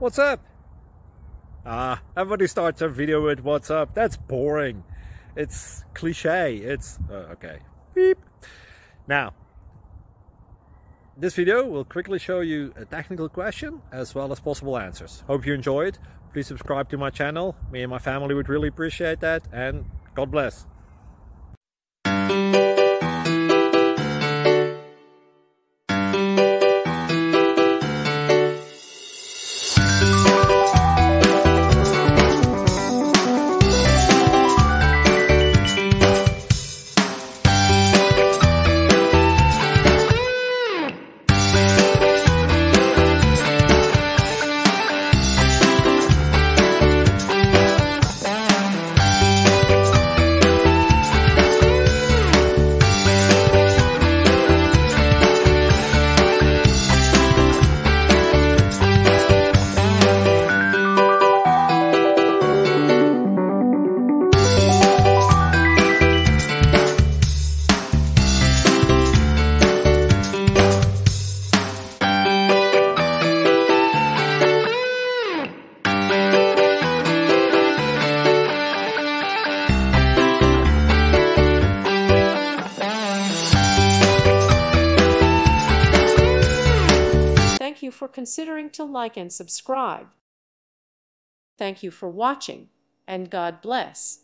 What's up? Everybody starts their video with what's up. That's boring. It's cliche. It's okay. Beep. Now, this video will quickly show you a technical question as well as possible answers. Hope you enjoyed. Please subscribe to my channel. Me and my family would really appreciate that, and God bless. Thank you for considering to like and subscribe. Thank you for watching, and God bless.